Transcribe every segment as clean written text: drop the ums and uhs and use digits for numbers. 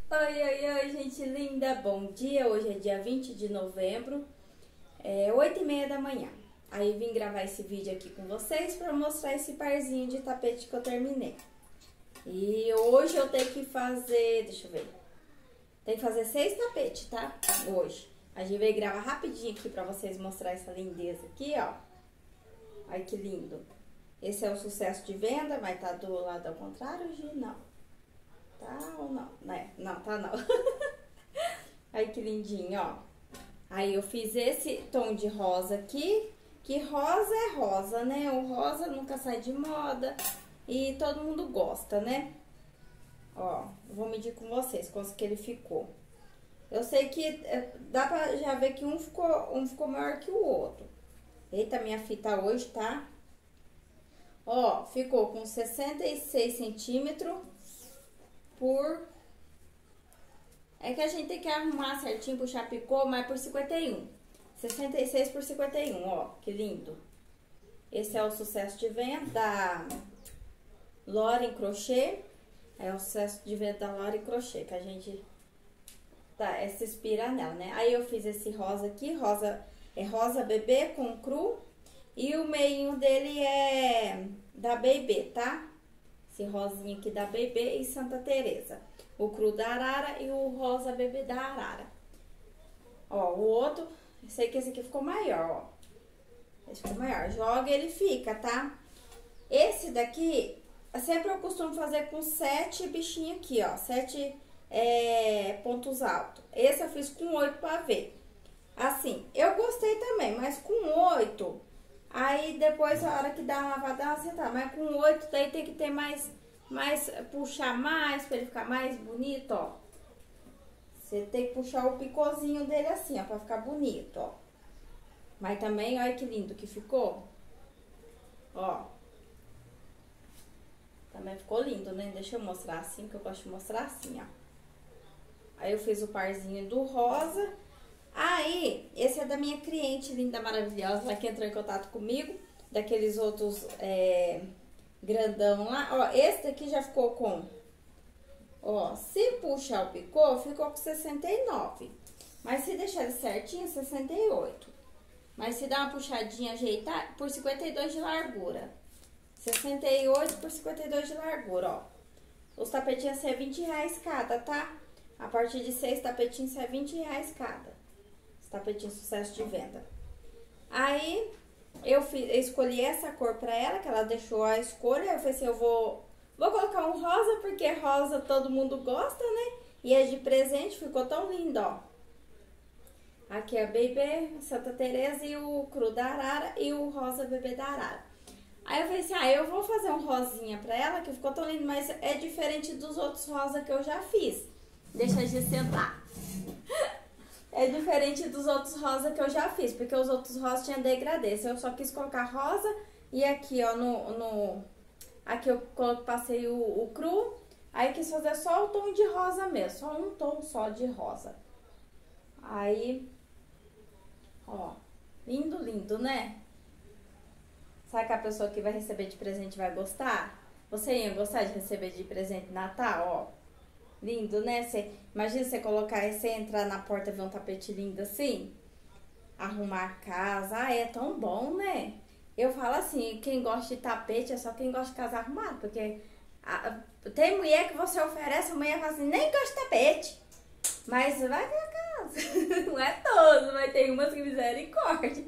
Oi, oi, oi, gente linda, bom dia. Hoje é dia 20 de novembro, 8h30 da manhã. Aí vim gravar esse vídeo aqui com vocês pra mostrar esse parzinho de tapete que eu terminei. E hoje eu tenho que fazer, deixa eu ver, tem que fazer 6 tapetes, tá? Hoje. A gente veio gravar rapidinho aqui pra vocês mostrar essa lindeza aqui, ó. Olha que lindo. Esse é o sucesso de venda, mas tá do lado ao contrário, Gi? Não. Tá ou não? Não, tá não. Aí que lindinho, ó. Aí eu fiz esse tom de rosa aqui, que rosa é rosa, né? O rosa nunca sai de moda e todo mundo gosta, né? Ó, vou medir com vocês quanto que ele ficou. Eu sei que dá pra já ver que um ficou maior que o outro. Eita, minha fita hoje, tá? Ó, ficou com 66 centímetros por... É que a gente tem que arrumar certinho, puxar picô, mas por 51. 66 por 51, ó, que lindo. Esse é o sucesso de venda da Lore Crochê. É o sucesso de venda da Lore Crochê, que a gente se inspira nela, né? Aí eu fiz esse rosa aqui, rosa bebê com cru. E o meinho dele é da Bebê, tá? Esse rosinho aqui da Bebê e Santa Teresa. O cru da Arara e o rosa bebê da Arara. Ó, o outro, eu sei que esse aqui ficou maior, ó. Esse ficou maior. Joga, ele fica, tá? Esse daqui, sempre eu costumo fazer com 7 bichinhos aqui, ó. 7 pontos altos. Esse eu fiz com 8 pra ver. Assim, eu gostei também, mas com 8... Aí depois, a hora que dá uma lavada, dá uma sentada. Mas com 8, daí tem que ter puxar mais, pra ele ficar mais bonito, ó. Você tem que puxar o picôzinho dele assim, ó, pra ficar bonito, ó. Mas também, olha que lindo que ficou. Ó. Também ficou lindo, né? Deixa eu mostrar assim, que eu gosto de mostrar assim, ó. Aí eu fiz o parzinho do rosa. Aí, esse é da minha cliente linda, maravilhosa, lá que entrou em contato comigo, daqueles outros grandão lá. Ó, esse daqui já ficou com, ó, se puxar o picô, ficou com 69. Mas se deixar ele certinho, 68. Mas se dar uma puxadinha, ajeitar, por 52 de largura. 68 por 52 de largura, ó. Os tapetinhos é R$20 cada, tá? A partir de 6 tapetinhos é R$20 cada. Tapetinho sucesso de venda. Aí eu escolhi essa cor pra ela, que ela deixou a escolha. Eu falei assim, eu vou colocar um rosa, porque rosa todo mundo gosta, né? E é de presente, ficou tão lindo, ó. Aqui é a Bebê, Santa Teresa e o cru da Arara e o rosa bebê da Arara. Aí eu falei assim, eu vou fazer um rosinha pra ela, que ficou tão lindo, mas é diferente dos outros rosa que eu já fiz. Deixa a gente sentar. É diferente dos outros rosa que eu já fiz, porque os outros rosas tinham degradê. Eu só quis colocar rosa e aqui, ó, aqui eu passei o cru. Aí quis fazer só o tom de rosa mesmo, só um tom só de rosa. Aí, ó, lindo, lindo, né? Sabe que a pessoa que vai receber de presente vai gostar? Você ia gostar de receber de presente de Natal, ó? Lindo, né? Imagina você você entrar na porta e ver um tapete lindo assim. Arrumar a casa. É tão bom, né? Eu falo assim, quem gosta de tapete é só quem gosta de casa arrumada. Porque tem mulher que você oferece, a mulher fala assim, nem gosta de tapete. Mas vai pra casa. Não é todos, mas tem umas que misericórdia.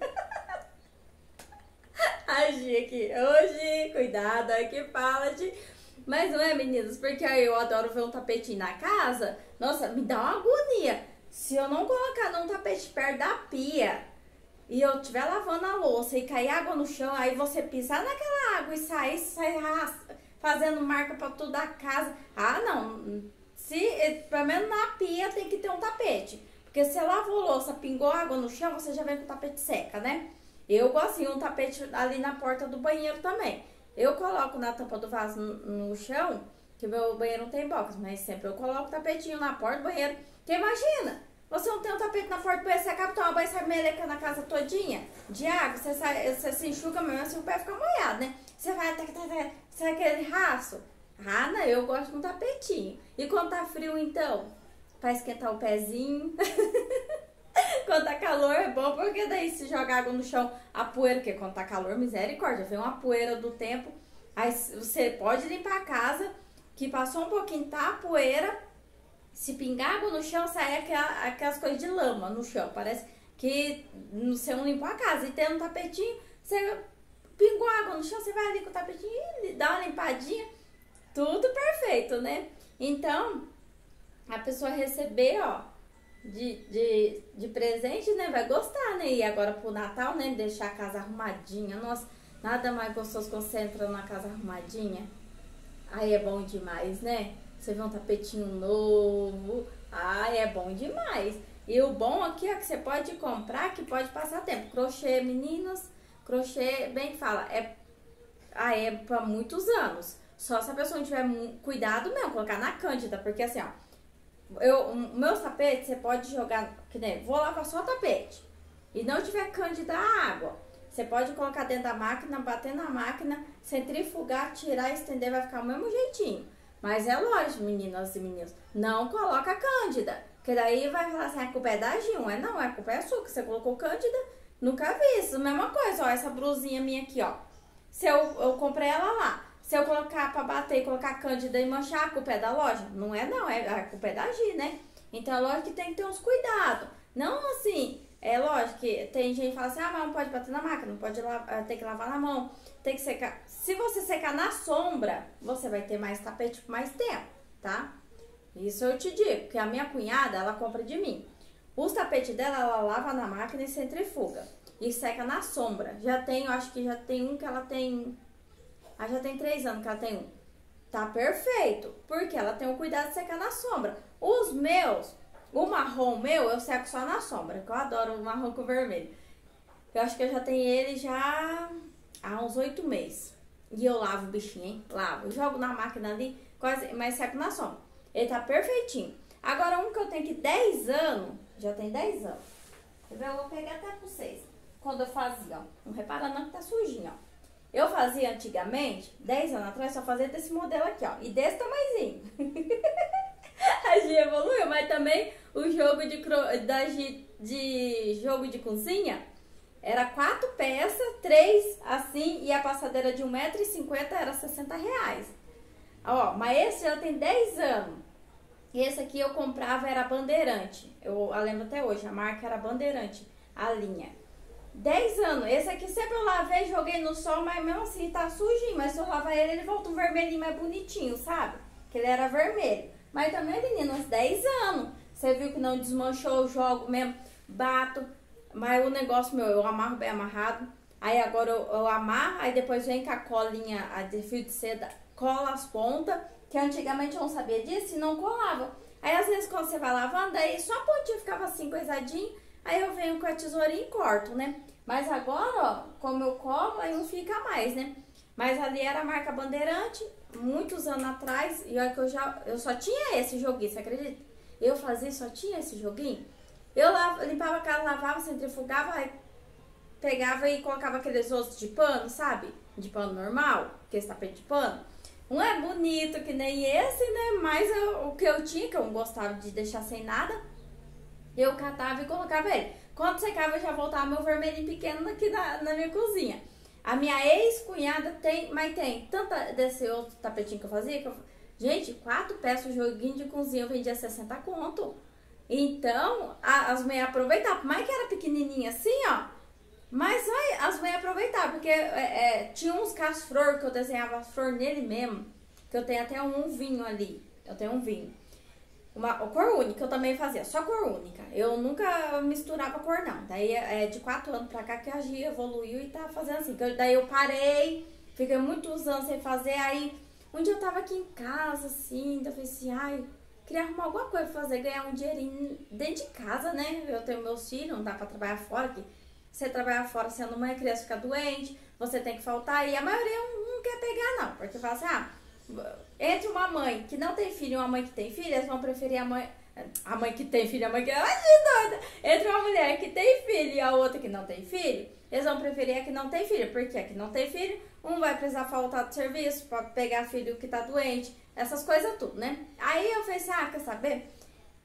Agi aqui. Hoje, cuidado aí que fala de... Mas não é, meninas? Porque aí eu adoro ver um tapetinho na casa. Nossa, me dá uma agonia. Se eu não colocar num tapete perto da pia e eu estiver lavando a louça e cair água no chão, aí você pisar naquela água e sair fazendo marca pra toda a casa. Ah, não. Pelo menos na pia tem que ter um tapete. Porque se você lavou louça, pingou água no chão, você já vem com o tapete seca, né? Eu gosto de um tapete ali na porta do banheiro também. Eu coloco na tampa do vaso no chão, que o meu banheiro não tem box, mas sempre eu coloco o tapetinho na porta do banheiro. Porque imagina, você não tem um tapete na porta do banheiro, você acaba de tomar banho, sai melecando a casa todinha de água, você se enxuga mesmo assim, o pé fica molhado, né? Você vai, sai aquele rastro. Ah, não, eu gosto de um tapetinho. E quando tá frio, então? pra esquentar o pezinho. Quando tá calor é bom, porque daí se joga água no chão, a poeira, porque quando tá calor, misericórdia, vem uma poeira do tempo, aí você pode limpar a casa, que passou um pouquinho, tá a poeira, se pingar água no chão, sai aquelas coisas de lama no chão, parece que você não limpou a casa, e tem um tapetinho, você pingou água no chão, você vai ali com o tapetinho e dá uma limpadinha, tudo perfeito, né? Então, a pessoa receber, ó, de presente, né, vai gostar, né? E agora pro Natal, né, deixar a casa arrumadinha, nossa, nada mais gostoso quando você entra na casa arrumadinha, aí é bom demais, né? Você vê um tapetinho novo, ai, é bom demais. E o bom aqui é que você pode comprar, que pode passar tempo. Crochê, meninas, crochê, bem que fala, é pra muitos anos. Só se a pessoa não tiver cuidado mesmo, colocar na cândida, porque assim, ó, meus tapetes, você pode jogar, que nem, vou lavar só o tapete, e não tiver cândida a água, você pode colocar dentro da máquina, bater na máquina, centrifugar, tirar, estender, vai ficar o mesmo jeitinho. Mas é lógico, meninas e meninos, não coloca cândida, que daí vai falar assim, a culpa é da Gil, não, a culpa é sua, que você colocou cândida, nunca vi isso. Mesma coisa, ó, essa blusinha minha aqui, ó, se eu comprei ela lá, se eu colocar pra bater e colocar cândida e manchar, a culpa é da loja? Não é não, a culpa é da Gi, né? Então é lógico que tem que ter uns cuidados, não assim, é lógico que tem gente que fala assim, mas não pode bater na máquina, não pode ter que lavar na mão, tem que secar. Se você secar na sombra, você vai ter mais tapete por mais tempo, tá? Isso eu te digo, porque a minha cunhada, ela compra de mim. Os tapetes dela, ela lava na máquina e centrifuga. E seca na sombra. Já tem, eu acho que já tem um que ela tem... já tem 3 anos que ela tem um. Tá perfeito, porque ela tem o cuidado de secar na sombra. Os meus, o marrom meu, eu seco só na sombra, que eu adoro o marrom com o vermelho. Eu acho que eu já tenho ele já há uns 8 meses. E eu lavo o bichinho, hein? Lavo. Eu jogo na máquina ali, quase, mas seco na sombra. Ele tá perfeitinho. Agora, um que eu tenho aqui 10 anos, já tem 10 anos. Eu vou pegar até pra vocês. Quando eu fazia, ó. Não repara não que tá sujinho, ó. Eu fazia antigamente, 10 anos atrás, só fazia desse modelo aqui, ó. E desse tamanhozinho. A Gi evoluiu, mas também o jogo de jogo de cozinha era 4 peças, 3 assim, e a passadeira de 1,50 m era R$60. Ó, mas esse já tem 10 anos. E esse aqui eu comprava, era Bandeirante. Eu lembro até hoje, a marca era Bandeirante, a linha. 10 anos. Esse aqui sempre eu lavei, joguei no sol, mas mesmo assim tá sujinho. Mas se eu lavar ele, ele volta um vermelhinho mais bonitinho, sabe? Que ele era vermelho. Mas também, menina, uns 10 anos. Você viu que não desmanchou, eu jogo mesmo, bato. Mas o negócio meu, eu amarro bem amarrado. Aí agora eu amarro, aí depois vem com a colinha, a de fio de seda, cola as pontas. Que antigamente eu não sabia disso e não colava. Aí às vezes quando você vai lavando, aí só a pontinha ficava assim, coisadinho. Aí eu venho com a tesourinha e corto, né? Mas agora, ó, como eu colo, aí não fica mais, né? Mas ali era a marca Bandeirante, muitos anos atrás. E olha que eu só tinha esse joguinho, você acredita? Eu fazia, só tinha esse joguinho. Eu limpava a casa, lavava, centrifugava, aí pegava e colocava aqueles outros de pano, sabe? De pano normal, aquele tapete de pano. Um é bonito, que nem esse, né? Mas o que eu tinha, que eu não gostava de deixar sem nada, eu catava e colocava ele. Quando secava, eu já voltava meu vermelhinho pequeno aqui na minha cozinha. A minha ex-cunhada tem, mas tem tanta desse outro tapetinho que eu fazia, gente, 4 peças, joguinho de cozinha, eu vendia 60 conto. Então, as mulheres aproveitavam, mais que era pequenininha assim, ó. Mas as mulheres aproveitavam, porque tinha uns caços-flor que eu desenhava as flor nele mesmo, que eu tenho até um vinho ali, eu tenho um vinho. Uma cor única eu também fazia, só cor única. Eu nunca misturava cor não. Daí de 4 anos pra cá que a Gia evoluiu e tá fazendo assim. Daí eu parei, fiquei muitos anos sem fazer. Aí um dia eu tava aqui em casa assim, eu falei assim, ai, queria arrumar alguma coisa pra fazer, ganhar um dinheirinho dentro de casa, né? Eu tenho meus filhos, não dá pra trabalhar fora aqui. Você trabalhar fora sendo mãe, a criança fica doente, você tem que faltar. E a maioria não quer pegar não, porque fala assim, entre uma mãe que não tem filho e uma mãe que tem filho, eles vão preferir a mãe que tem filho, a mãe que é doida. Entre uma mulher que tem filho e a outra que não tem filho, eles vão preferir a que não tem filho, porque a que não tem filho, um vai precisar faltar do serviço pra pegar filho que tá doente, essas coisas tudo, né? Aí eu falei assim, quer saber?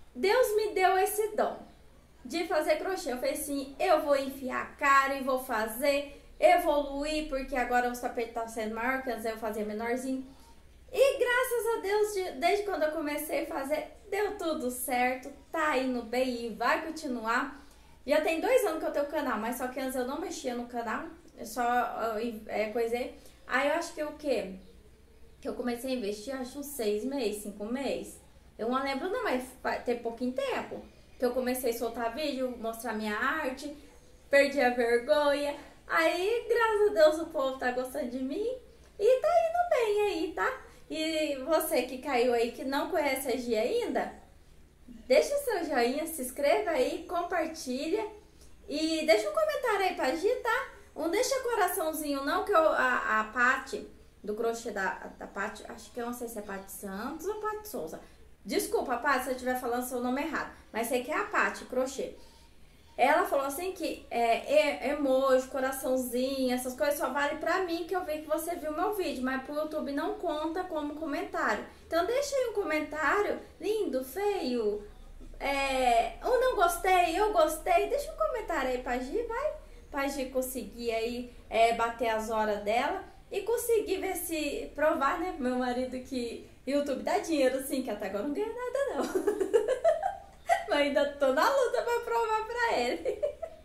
Deus me deu esse dom de fazer crochê. Eu falei assim, eu vou enfiar a cara e vou fazer, evoluir, porque agora o tapete tá sendo maior, que antes eu fazia menorzinho. E graças a Deus, desde quando eu comecei a fazer, deu tudo certo, tá indo bem e vai continuar. Já tem 2 anos que eu tenho o canal, mas só que antes eu não mexia no canal, eu só coisei. Aí eu acho que o quê? Que eu comecei a investir, acho uns 6 meses, 5 meses. Eu não lembro não, mas tem pouquinho tempo que eu comecei a soltar vídeo, mostrar minha arte, perdi a vergonha. Aí, graças a Deus, o povo tá gostando de mim e tá indo bem aí, tá? E você que caiu aí, que não conhece a Gi ainda, deixa o seu joinha, se inscreva aí, compartilha e deixa um comentário aí pra Gi, tá? Não deixa coraçãozinho não, que a Paty, do crochê da Paty, acho que eu não sei se é Paty Santos ou Paty Souza. Desculpa, Paty, se eu estiver falando seu nome errado, mas sei que é a Paty, crochê. Ela falou assim que emoji, coraçãozinho, essas coisas só vale pra mim, que eu vi que você viu meu vídeo, mas pro YouTube não conta como comentário. Então deixa aí um comentário, lindo, feio, ou não gostei, eu gostei, deixa um comentário aí pra Gi, vai, pra Gi conseguir aí bater as horas dela e conseguir ver se, provar, né, pro meu marido que YouTube dá dinheiro sim, que até agora não ganha nada não. Mas ainda tô na luta pra provar pra ele.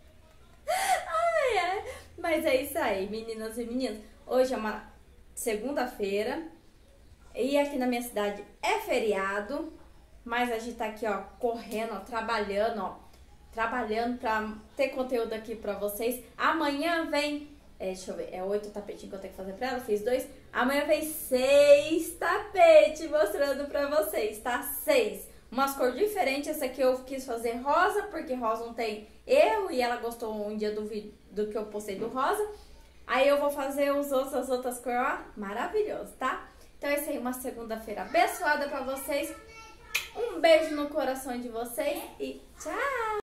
Mas é isso aí, meninas e meninos. Hoje é uma segunda-feira e aqui na minha cidade é feriado, mas a gente tá aqui, ó, correndo, ó, trabalhando pra ter conteúdo aqui pra vocês. Amanhã vem, deixa eu ver, 8 tapetinhos que eu tenho que fazer pra ela, fiz 2. Amanhã vem 6 tapetes mostrando pra vocês, tá? 6. Umas cores diferentes, essa aqui eu quis fazer rosa, porque rosa não tem erro, e ela gostou um dia do vídeo do que eu postei do rosa. Aí eu vou fazer as outras cores, ó, maravilhoso, tá? Então é isso aí, uma segunda-feira abençoada pra vocês. Um beijo no coração de vocês e tchau!